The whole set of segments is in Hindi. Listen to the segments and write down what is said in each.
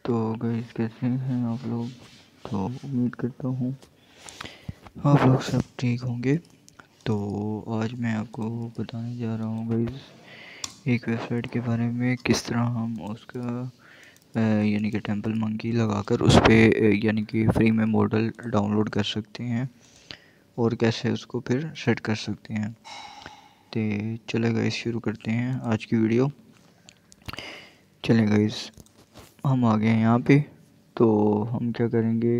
तो गाइस कैसे हैं आप लोग। तो उम्मीद करता हूँ आप लोग सब ठीक होंगे। तो आज मैं आपको बताने जा रहा हूँ गाइस एक वेबसाइट के बारे में, किस तरह हम उसका यानी कि टेम्पल मंकी लगाकर उस पर यानी कि फ्री में मॉडल डाउनलोड कर सकते हैं और कैसे उसको फिर सेट कर सकते हैं। तो चले गाइस शुरू करते हैं आज की वीडियो। चले गाइस हम आ गए हैं यहाँ पे। तो हम क्या करेंगे,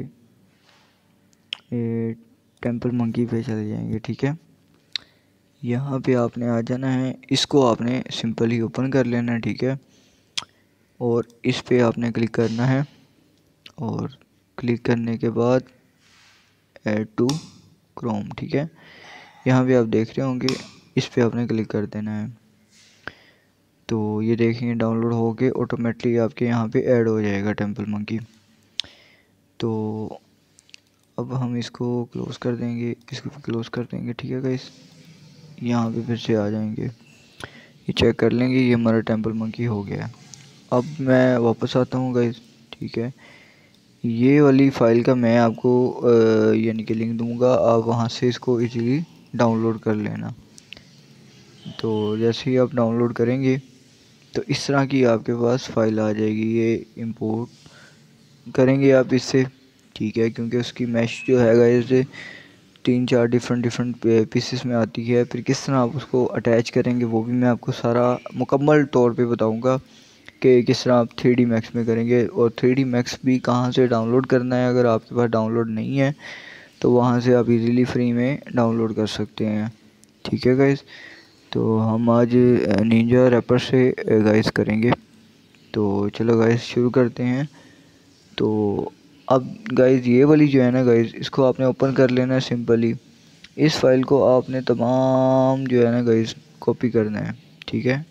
टेम्पल मंकी पे चले जाएंगे। ठीक है, यहाँ पे आपने आ जाना है, इसको आपने सिंपल ही ओपन कर लेना है। ठीक है, और इस पे आपने क्लिक करना है और क्लिक करने के बाद ऐड टू क्रोम। ठीक है, यहाँ पे आप देख रहे होंगे, इस पे आपने क्लिक कर देना है। तो ये देखेंगे डाउनलोड हो के ऑटोमेटिकली आपके यहाँ पे ऐड हो जाएगा टेम्पल मंकी। तो अब हम इसको क्लोज़ कर देंगे, इसको क्लोज़ कर देंगे। ठीक है गाइस, यहाँ पे फिर से आ जाएंगे, ये चेक कर लेंगे, ये हमारा टेम्पल मंकी हो गया है। अब मैं वापस आता हूँ गाइस। ठीक है, ये वाली फ़ाइल का मैं आपको यानी कि लिंक दूंगा, आप वहाँ से इसको इजीली डाउनलोड कर लेना। तो जैसे ही आप डाउनलोड करेंगे तो इस तरह की आपके पास फ़ाइल आ जाएगी, ये इंपोर्ट करेंगे आप इससे। ठीक है, क्योंकि उसकी मैश जो है गाइस 3-4 डिफरेंट पीसेस में आती है। फिर किस तरह आप उसको अटैच करेंगे वो भी मैं आपको सारा मुकम्मल तौर पे बताऊंगा कि किस तरह आप 3D मैक्स में करेंगे, और 3D मैक्स भी कहाँ से डाउनलोड करना है। अगर आपके पास डाउनलोड नहीं है तो वहाँ से आप इजीली फ्री में डाउनलोड कर सकते हैं। ठीक है गाइस, तो हम आज निंजा रैपर से गाइस करेंगे। तो चलो गाइस शुरू करते हैं। तो अब गाइस ये वाली जो है ना गाइस, इसको आपने ओपन कर लेना है सिंपली। इस फाइल को आपने तमाम जो है ना गाइस कॉपी करना है। ठीक है,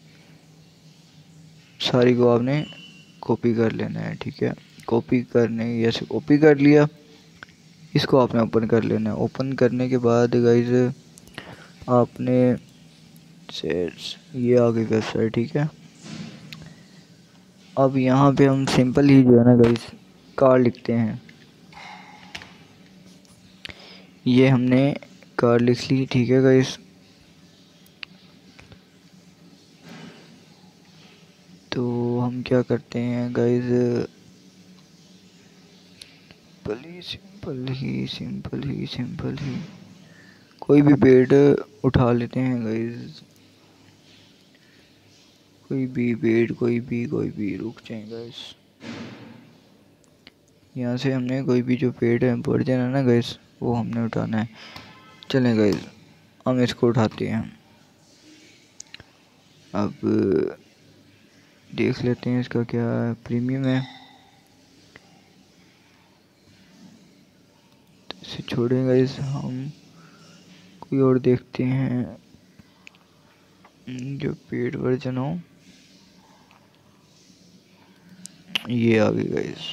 सारी को आपने कॉपी कर लेना है। ठीक है, कॉपी करने जैसे कॉपी कर लिया, इसको आपने ओपन कर लेना है। ओपन करने के बाद गाइस आपने ये आ गई वेबसाइट। ठीक है, अब यहाँ पे हम सिंपल ही जो है ना गाइस कार लिखते हैं, ये हमने कार लिख ली। ठीक है गाइस, तो हम क्या करते हैं गाइस, सिंपल ही कोई भी पेड़ उठा लेते हैं गाइस, कोई भी पेड़, कोई भी रुक जाए गाइस। यहाँ से हमने कोई भी जो पेड़ है वर्जन है ना गाइस, वो हमने उठाना है। चलें गाइस, हम इसको उठाते हैं। अब देख लेते हैं इसका क्या प्रीमियम है। तो इसे छोड़ें गाइस, हम कोई और देखते हैं जो पेड वर्जन हो। ये आ गई गाइस,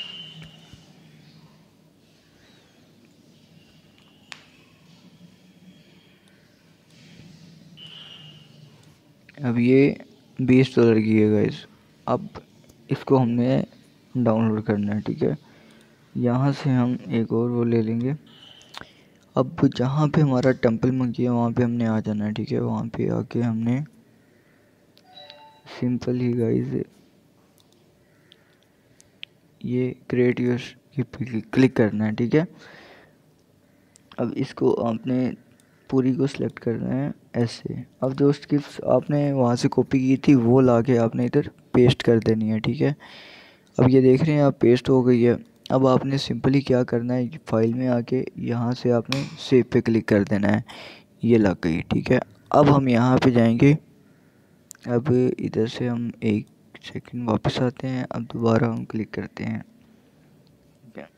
अब ये $20 की है गाइस। अब इसको हमने डाउनलोड करना है। ठीक है, यहाँ से हम एक और वो ले लेंगे। अब जहाँ पे हमारा टेम्पल मंकी है वहाँ पे हमने आ जाना है। ठीक है, वहाँ पे आके हमने सिंपल ही गाइस ये क्रिएट यूर क्लिक करना है। ठीक है, अब इसको आपने पूरी को सिलेक्ट करना है ऐसे। अब जो स्क्रिप्ट आपने वहाँ से कॉपी की थी वो लाके आपने इधर पेस्ट कर देनी है। ठीक है, अब ये देख रहे हैं आप पेस्ट हो गई है। अब आपने सिंपली क्या करना है, फाइल में आके यहाँ से आपने सेव पे क्लिक कर देना है, ये लग गई। ठीक है, अब हम यहाँ पे जाएंगे। अब इधर से हम एक सेकंड वापस आते हैं, अब दोबारा हम क्लिक करते हैं। ठीक है,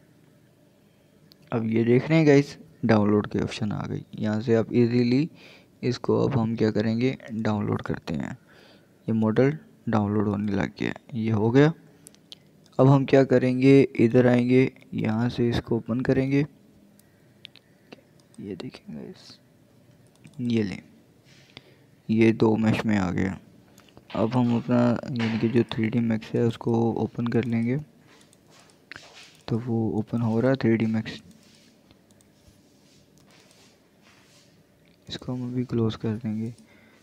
अब ये देख रहे हैं गाइस डाउनलोड के ऑप्शन आ गई, यहाँ से आप इजीली इसको अब हम क्या करेंगे डाउनलोड करते हैं। ये मॉडल डाउनलोड होने लग गया, ये हो गया। अब हम क्या करेंगे, इधर आएंगे, यहाँ से इसको ओपन करेंगे। ये देखेंगे इस, ये लें, ये 2 मैश में आ गया। अब हम अपना यानी कि जो 3D मैक्स है उसको ओपन कर लेंगे। तो वो ओपन हो रहा है 3D Max। इसको हम अभी क्लोज कर देंगे।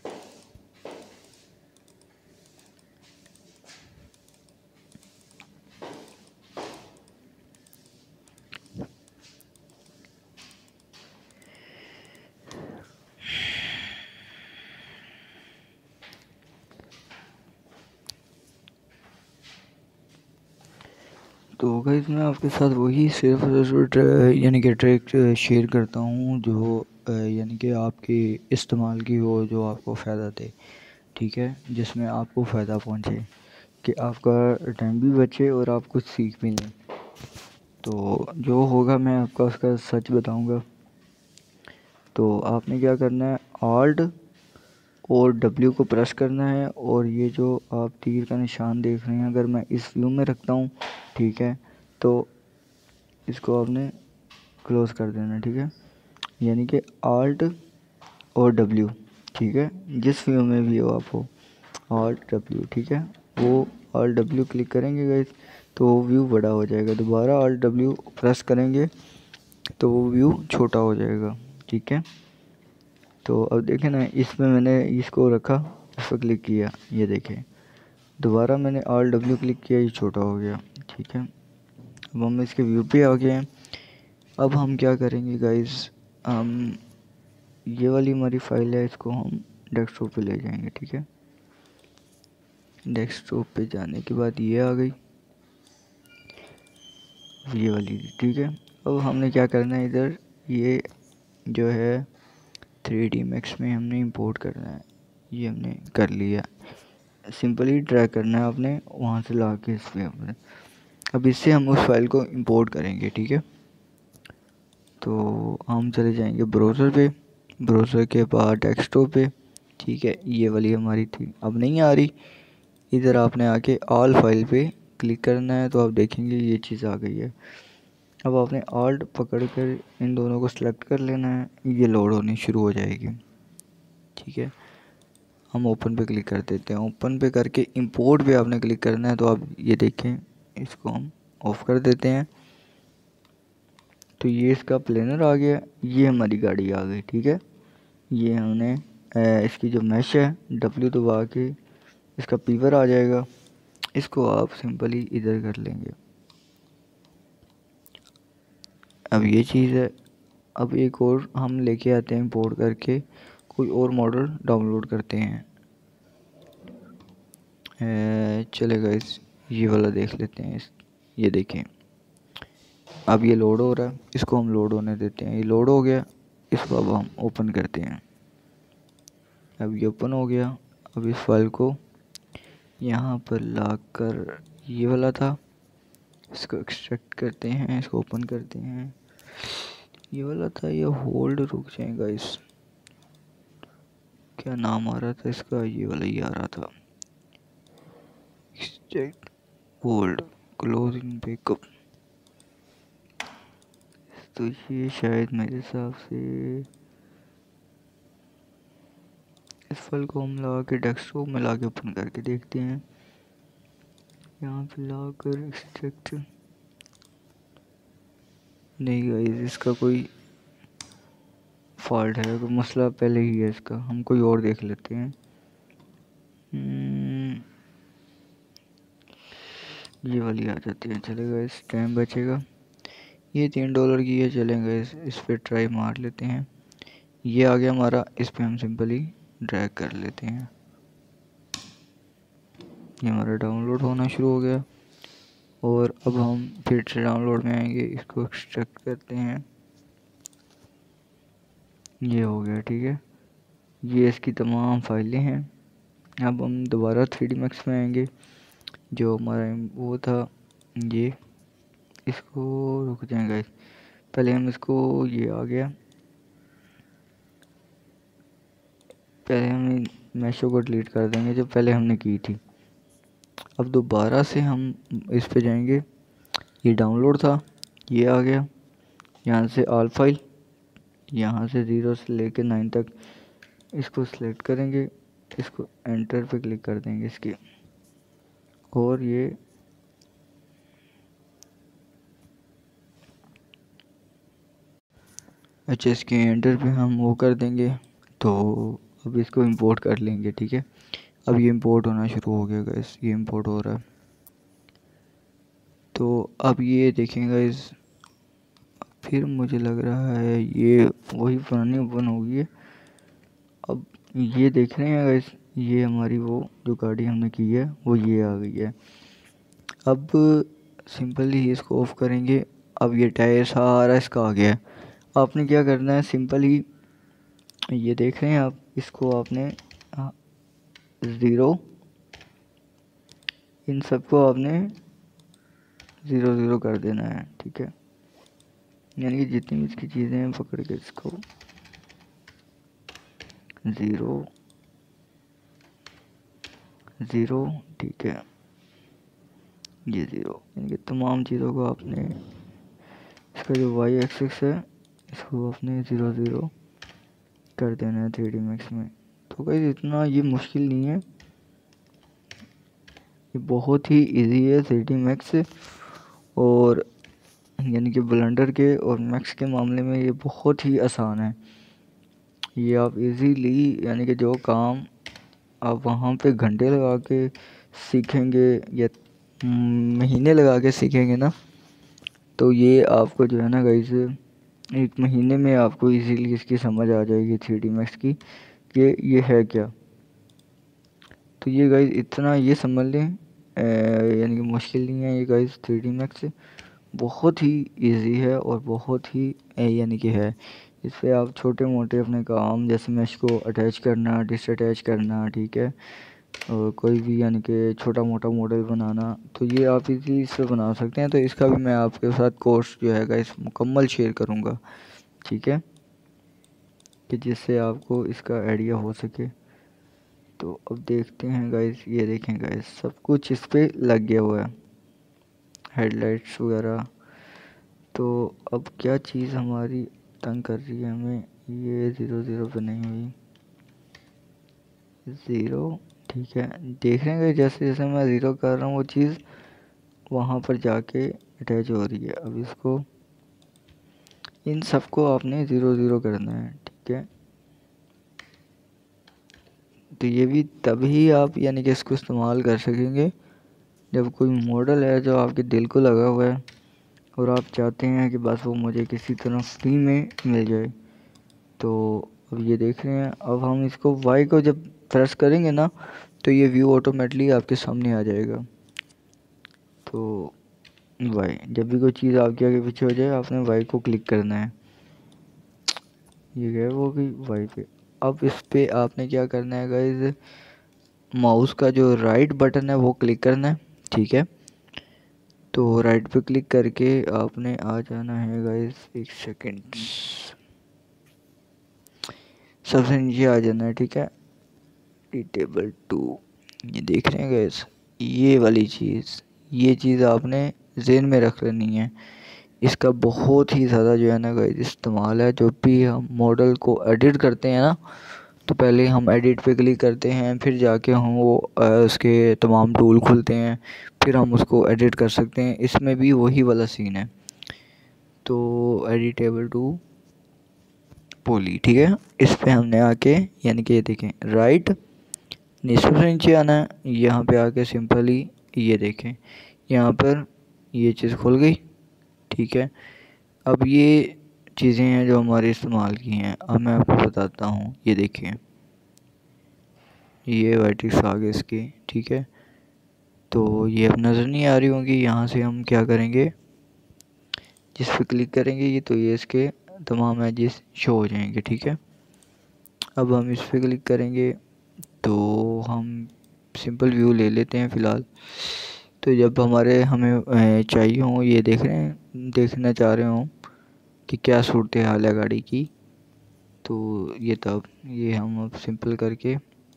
तो गाइस मैं आपके साथ वही सिर्फ यानी कि ट्रिक शेयर करता हूँ जो यानी कि आपके इस्तेमाल की हो, जो आपको फ़ायदा दे, ठीक है, जिसमें आपको फ़ायदा पहुँचे, कि आपका टाइम भी बचे और आप कुछ सीख भी लें। तो जो होगा मैं आपका उसका सच बताऊँगा। तो आपने क्या करना है, ऑल्ट और W को प्रेस करना है, और ये जो आप तीर का निशान देख रहे हैं, अगर मैं इस व्यू में रखता हूँ, ठीक है, तो इसको आपने क्लोज़ कर देना, ठीक है, यानी कि ऑल्ट और W, ठीक है, जिस व्यू में भी हो आप हो, ऑल्ट W, ठीक है, वो ऑल्ट W क्लिक करेंगे गाइस तो वो व्यू बड़ा हो जाएगा। दोबारा ऑल्ट W प्रेस करेंगे तो वो व्यू छोटा हो जाएगा, ठीक है। तो अब देखें ना, इसमें मैंने इसको रखा, इस पर क्लिक किया, ये देखें, दोबारा मैंने ऑल्ट W क्लिक किया, ये छोटा हो गया, ठीक है। अब हम इसके व्यू पे आ गए हैं। अब हम क्या करेंगे गाइस, हम ये वाली हमारी फाइल है, इसको हम डेस्कटॉप पे ले जाएंगे, ठीक है। डेस्कटॉप पे जाने के बाद ये आ गई, ये वाली, ठीक है। अब हमने क्या करना है, इधर ये जो है 3D Max में हमने इंपोर्ट करना है, ये हमने कर लिया। सिंपली ड्रैग करना है आपने, वहाँ से ला के इस पे अपने, अब इससे हम उस फाइल को इंपोर्ट करेंगे, ठीक है। तो हम चले जाएंगे ब्राउज़र पे, ब्राउज़र के बाद डेस्कटॉप पे, ठीक है, ये वाली हमारी थी, अब नहीं आ रही। इधर आपने आके ऑल फाइल पे क्लिक करना है, तो आप देखेंगे ये चीज़ आ गई है। अब आपने ऑल्ट पकड़ कर इन दोनों को सिलेक्ट कर लेना है, ये लोड होनी शुरू हो जाएगी, ठीक है। हम ओपन पे क्लिक कर देते हैं, ओपन पे करके इंपोर्ट पे आपने क्लिक करना है, तो आप ये देखें, इसको हम ऑफ़ कर देते हैं। तो ये इसका प्लेनर आ गया, ये हमारी गाड़ी आ गई, ठीक है। ये हमने इसकी जो मैश है, W दबा के इसका पीवर आ जाएगा, इसको आप सिंपली इधर कर लेंगे। अब ये चीज़ है। अब एक और हम लेके आते हैं इंपोर्ट करके, कोई और मॉडल डाउनलोड करते हैं। चलेगा, इस ये वाला देख लेते हैं, ये देखें, अब ये लोड हो रहा है, इसको हम लोड होने देते हैं, ये लोड हो गया, इसको अब हम ओपन करते हैं। अब ये ओपन हो गया। अब इस फाइल को यहाँ पर लाकर, ये वाला था, इसको एक्सट्रैक्ट करते हैं, इसको ओपन करते हैं, ये वाला था, ये होल्ड, रुक जाएगा, इस क्या नाम आ रहा था इसका, ये वाला ही आ रहा था, एक्सट्रैक्ट होल्ड क्लोजिंग बैकअप। तो ये शायद मेरे हिसाब से इस फाइल को हम लगा के डेस्कटॉप में ला के ओपन करके देखते हैं, यहाँ पे ला कर एक्सट्रैक्ट, नहीं गाइस, इसका कोई फॉल्ट है, कोई मसला पहले ही है इसका, हम कोई और देख लेते हैं। ये वाली आ जाती है, चलेगा, इस टाइम बचेगा। ये $3 की है, चलेगा, इस पर ट्राई मार लेते हैं। ये आ गया हमारा, इस पर हम सिंपली ड्रैग कर लेते हैं, ये हमारा डाउनलोड होना शुरू हो गया। और अब हम फिर से डाउनलोड में आएंगे, इसको एक्सट्रैक्ट करते हैं, ये हो गया, ठीक है। ये इसकी तमाम फाइलें हैं। अब हम दोबारा 3D Max में आएंगे, जो हमारा वो था, ये इसको रुक जाएगा, पहले हम इसको, ये आ गया, पहले हम मैशो को डिलीट कर देंगे जो पहले हमने की थी। अब दोबारा से हम इस पे जाएंगे, ये डाउनलोड था, ये आ गया, यहाँ से ऑल फाइल, यहाँ से 0 से लेकर 9 तक इसको सिलेक्ट करेंगे, इसको एंटर पे क्लिक कर देंगे इसके, और ये अच्छा, इसके एंटर पे हम वो कर देंगे। तो अब इसको इंपोर्ट कर लेंगे, ठीक है। अब ये इंपोर्ट होना शुरू हो गया गाइस, ये इंपोर्ट हो रहा है। तो अब ये देखें गाइस, फिर मुझे लग रहा है ये वही पुरानी ओपन होगी है। अब ये देख रहे हैं गाइस, ये हमारी वो जो गाड़ी हमने की है वो ये आ गई है। अब सिंपली इसको ऑफ करेंगे। अब ये टायर सारा इसका आ गया है। आपने क्या करना है, सिंपल ही ये देख रहे हैं आप, इसको आपने 0, इन सबको आपने 0 कर देना है, ठीक है। यानी कि जितनी भी इसकी चीज़ें हैं पकड़ के इसको 0 0, ठीक है। ये 0, यानी कि तमाम चीज़ों को आपने, इसका जो वाई एक्सिस है इसको आपने 0 कर देना है 3D Max में। तो गाइस इतना ये मुश्किल नहीं है, ये बहुत ही इजी है 3D Max। और यानी कि ब्लेंडर के और मैक्स के मामले में ये बहुत ही आसान है। ये आप इजीली, यानी कि जो काम आप वहाँ पे घंटे लगा के सीखेंगे या महीने लगा के सीखेंगे ना, तो ये आपको जो है ना गाइस 1 महीने में आपको इजीली इसकी समझ आ जाएगी 3D Max की कि ये है क्या। तो ये गाइस इतना ये समझ लें, यानी कि मुश्किल नहीं है ये गाइस। 3D Max बहुत ही इजी है और बहुत ही यानी कि है। इस पर आप छोटे मोटे अपने काम, जैसे मैश को अटैच करना, डिसअटैच करना, ठीक है, और कोई भी यानी कि छोटा मोटा मॉडल बनाना, तो ये आप इसी से बना सकते हैं। तो इसका भी मैं आपके साथ कोर्स जो है गाइस मुकम्मल शेयर करूँगा, ठीक है, कि जिससे आपको इसका आइडिया हो सके। तो अब देखते हैं गाइस, ये देखें गाइस सब कुछ इस पर लग गया हुआ है, हेडलाइट्स वगैरह। तो अब क्या चीज़ हमारी तंग कर रही है हमें, ये 0 पे नहीं हुई 0, ठीक है। देख रहे हैं जैसे जैसे मैं 0 कर रहा हूँ वो चीज़ वहाँ पर जाके अटैच हो रही है। अब इसको, इन सबको आपने 0 करना है, ठीक है। तो ये भी तभी आप यानी कि इसको इस्तेमाल कर सकेंगे जब कोई मॉडल है जो आपके दिल को लगा हुआ है और आप चाहते हैं कि बस वो मुझे किसी तरह फ्री में मिल जाए। तो अब ये देख रहे हैं, अब हम इसको वाई को जब प्रेस करेंगे ना, तो ये व्यू ऑटोमेटिकली आपके सामने आ जाएगा। तो वाई, जब भी कोई चीज़ आपके आगे पीछे हो जाए आपने वाई को क्लिक करना है। ये गया वो गई वाई पे। अब इस पे आपने क्या करना है गाइज, माउस का जो राइट बटन है वो क्लिक करना है, ठीक है। तो राइट पे क्लिक करके आपने आ जाना है गाइज, 1 सेकेंड, सबसे नीचे आ जाना है, ठीक है, टेबल 2। ये देख रहे हैं गाइज, ये वाली चीज़, ये चीज़ आपने ज़हन में रख लेनी है। इसका बहुत ही ज़्यादा जो है ना गाइज इस्तेमाल है। जब भी हम मॉडल को एडिट करते हैं ना, तो पहले हम एडिट पे क्लिक करते हैं, फिर जाके हम वो उसके तमाम टूल खुलते हैं, फिर हम उसको एडिट कर सकते हैं। इसमें भी वही वाला सीन है। तो एडिटेबल टू पोली, ठीक है, इस पे हमने आके, यानी कि ये देखें राइट, नीचे से नीचे आना है, यहाँ पे आके सिंपली ये देखें, यहाँ पर ये चीज़ खुल गई, ठीक है। अब ये चीज़ें हैं जो हमारे इस्तेमाल की हैं। अब मैं आपको बताता हूँ, ये देखिए ये वर्टिक्स आ गए इसकी, ठीक है। तो ये अब नज़र नहीं आ रही होंगी। यहाँ से हम क्या करेंगे, जिस पे क्लिक करेंगे ये, तो ये इसके तमाम एजेस शो हो जाएंगे, ठीक है। अब हम इस पे क्लिक करेंगे तो हम सिंपल व्यू ले लेते हैं फ़िलहाल। तो जब हमारे हमें चाहिए हो, ये देख रहे हैं, देखना चाह रहे हो कि क्या सूरत हाल है गाड़ी की, तो ये तब ये हम अब सिंपल करके,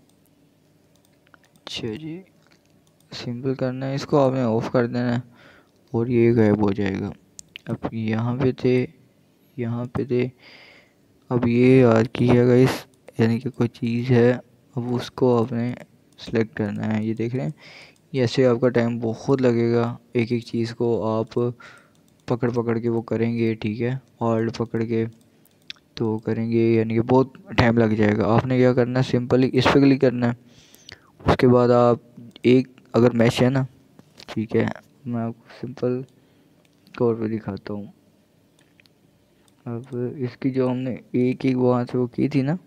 अच्छा जी, सिंपल करना है, इसको आपने ऑफ़ कर देना है और ये गायब हो जाएगा। अब यहाँ पे थे, यहाँ पे थे, अब ये याद कीजिएगा इस, यानी कि कोई चीज़ है, अब उसको आपने सेलेक्ट करना है। ये देख रहे हैं, ये ऐसे आपका टाइम बहुत लगेगा, एक एक चीज़ को आप पकड़ पकड़ के वो करेंगे, ठीक है, होल्ड पकड़ के। तो करेंगे यानी कि बहुत टाइम लग जाएगा। आपने क्या करना है, सिंपली इस पर क्लिक करना है। उसके बाद आप एक अगर मैश है ना, ठीक है, मैं आपको सिंपल तौर पे दिखाता हूँ। अब इसकी जो हमने एक एक वहाँ से वो की थी ना,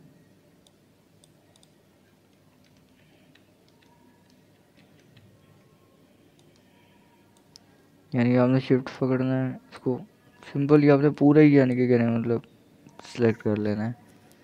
यानी कि आपने शिफ्ट पकड़ना है इसको, सिंपल ही आपने पूरा ही यानी कि कहना है मतलब सेलेक्ट कर लेना है।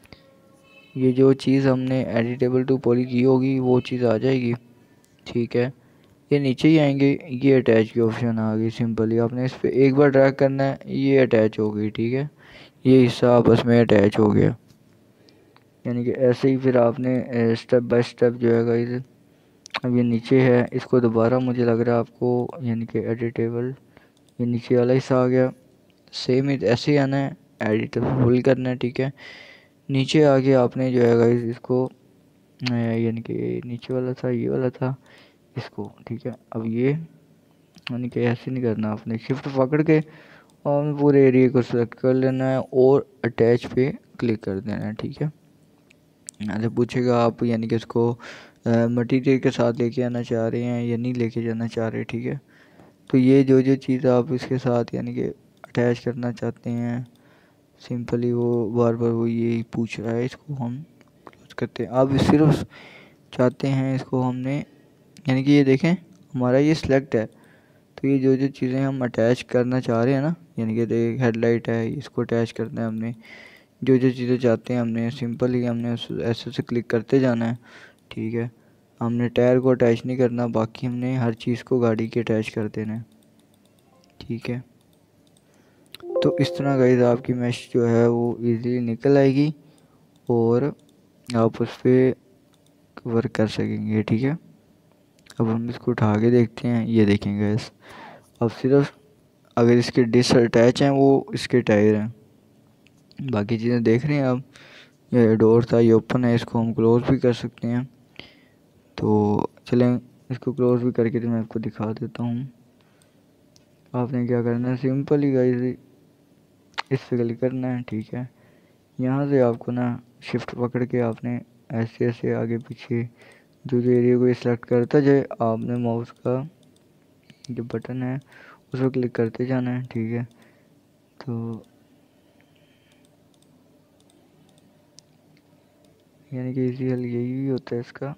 ये जो चीज़ हमने एडिटेबल टू पॉली की होगी वो चीज़ आ जाएगी, ठीक है। ये नीचे ही आएंगे, ये अटैच की ऑप्शन आ गई। सिंपली आपने इस पर एक बार ड्रैग करना है, ये अटैच हो गई, ठीक है। ये हिस्सा आपस में अटैच हो गया। यानी कि ऐसे ही फिर आपने स्टेप बाय स्टेप जो है गाइस, अब ये नीचे है, इसको दोबारा मुझे लग रहा है आपको यानी कि एडिटेबल, ये नीचे वाला हिस्सा आ गया। सेम ही ऐसे ही आना है, एडिटेबल फुल करना है, ठीक है। नीचे आके आपने जो है गाइस इसको यानी कि नीचे वाला था, ये वाला था, इसको, ठीक है। अब ये यानी कि ऐसे नहीं करना, आपने शिफ्ट पकड़ के और पूरे एरिया को सेलेक्ट कर लेना है और अटैच पे क्लिक कर देना है, ठीक है। यहाँ से पूछेगा आप यानी कि इसको मटीरियल के साथ लेके आना चाह रहे हैं या नहीं लेके जाना चाह रहे, ठीक है। तो ये जो जो चीज़ आप इसके साथ यानी कि अटैच करना चाहते हैं, सिंपली वो बार बार वो यही पूछ रहा है, इसको हम क्लोज करते हैं। आप सिर्फ चाहते हैं इसको हमने यानी कि ये देखें हमारा ये सिलेक्ट है, तो ये जो जो चीज़ें हम अटैच करना चाह रहे हैं ना, यानी कि देख हेडलाइट है, इसको अटैच करना है हमने, जो जो चीज़ें चाहते हैं हमने सिंपल ही हमने ऐसे से क्लिक करते जाना है, ठीक है। हमने टायर को अटैच नहीं करना, बाकी हमने हर चीज़ को गाड़ी के अटैच कर देना है, ठीक है। तो इस तरह गाइस आपकी मैश जो है वो इजीली निकल आएगी और आप उस पर वर्क कर सकेंगे, ठीक है। अब हम इसको उठा के देखते हैं, ये देखेंगे गाइस, अब सिर्फ अगर इसके डिस्क अटैच हैं वो इसके टायर हैं, बाकी चीज़ें देख रहे हैं आप। ये डोर था, ये ओपन है, इसको हम क्लोज भी कर सकते हैं। तो चलें इसको क्लोज भी करके तो मैं आपको दिखा देता हूँ। आपने क्या करना है, सिंपल ही गाइस इस पे क्लिक करना है, ठीक है। यहाँ से आपको ना शिफ्ट पकड़ के आपने ऐसे ऐसे आगे पीछे जो जो एरिया को सिलेक्ट करता जाए, आपने माउस का जो बटन है उस पर क्लिक करते जाना है, ठीक है। तो यानी कि इसी हल यही भी होता है इसका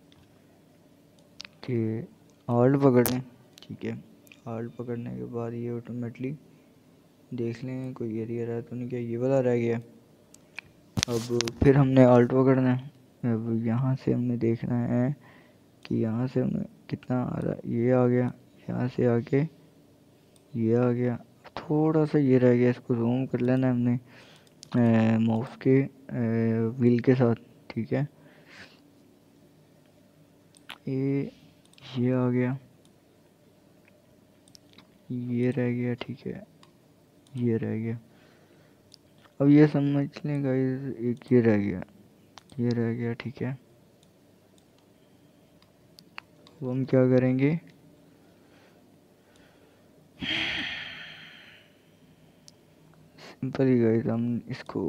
कि ऑल्ट पकड़ लें, ठीक है। ऑल्ट पकड़ने के बाद ये ऑटोमेटिकली देख लें कोई एरिया रहा तो नहीं, क्या ये वाला रह गया। अब फिर हमने ऑल्ट पकड़ना है। अब यहाँ से हमने देखना है कि यहाँ से हमें कितना आ रहा है, ये आ गया, यहाँ से आके ये आ गया, थोड़ा सा ये रह गया, इसको जूम कर लेना है हमने माउस के व्हील के साथ, ठीक है। ये आ गया, ये रह गया, ठीक है, ये रह गया। अब ये समझ लें गाइस, एक ये रह गया, ये रह गया, ठीक है। अब हम क्या करेंगे, सिंपल ही गाइस हम इसको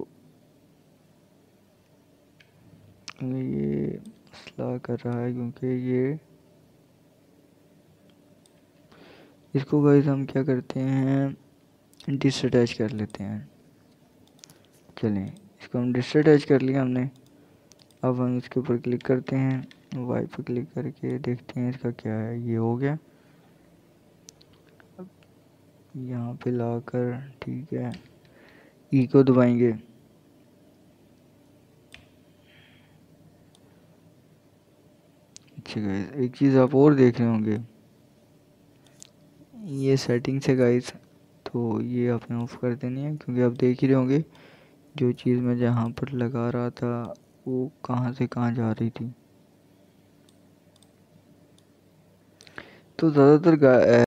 ये मसला कर रहा है क्योंकि ये इसको गाइस हम क्या करते हैं डिसअटैच कर लेते हैं। चलें इसको हम डिसअटैच कर लिया हमने। अब हम इसके ऊपर क्लिक करते हैं, वाई पर क्लिक करके देखते हैं इसका क्या है। ये हो गया, अब यहाँ पे लाकर, ठीक है, ई को दबाएंगे। अच्छा गाइस एक चीज़ आप और देख रहे होंगे, ये सेटिंग्स है गाइस, तो ये आपने ऑफ कर देनी है क्योंकि आप देख ही रहे होंगे जो चीज़ मैं जहाँ पर लगा रहा था वो कहाँ से कहाँ जा रही थी। तो ज़्यादातर